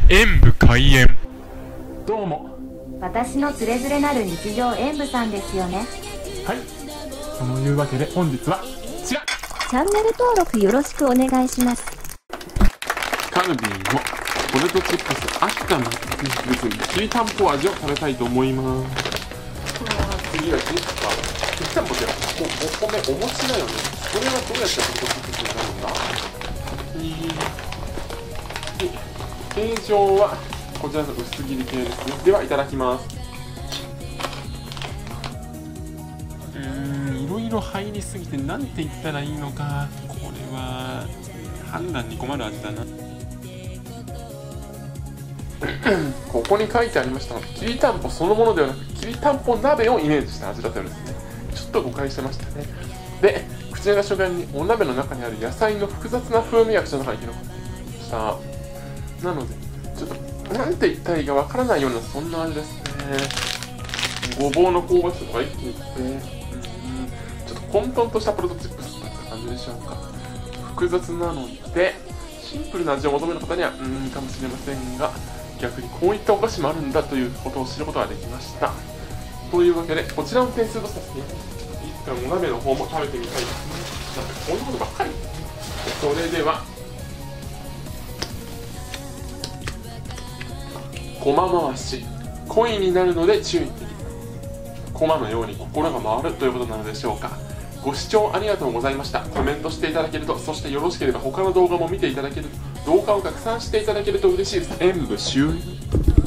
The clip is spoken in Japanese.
演武開演。 どうも。 私のつれづれなる日常演武さんですよね。 はい、そのいうわけで本日はこちら、 チャンネル登録よろしくお願いします。 カルビーのポテトチップス秋田の別にきりたんぽ味を食べたいと思います。次はきりたんぽってお米お餅だよね。これはどうやってポテトチップスになるんだ。形状はこちらの薄切り系ですね。ではいただきます。いろいろ入りすぎてなんて言ったらいいのか、これは判断に困る味だな。ここに書いてありましたきりたんぽそのものではなくきりたんぽ鍋をイメージした味だったようですね。ちょっと誤解してましたね。で、口に入れた瞬間にお鍋の中にある野菜の複雑な風味が口の中に広がってきました。なのでちょっとなんて言ったらいいかわからないようなそんな味ですね。ごぼうの香ばしさとか一気にきて、ちょっと混沌としたポテトチップスといった感じでしょうか。複雑なのでシンプルな味を求める方にはかもしれませんが、逆にこういったお菓子もあるんだということを知ることができました。というわけでこちらの点数とですね、一回お鍋の方も食べてみたいですね。なんかこんなことばっかり。それでは駒回し、恋になるので注意。駒のように心が回るということなのでしょうか。ご視聴ありがとうございました。コメントしていただけると、そしてよろしければ他の動画も見ていただけると、動画を拡散していただけると嬉しいです。演武終了。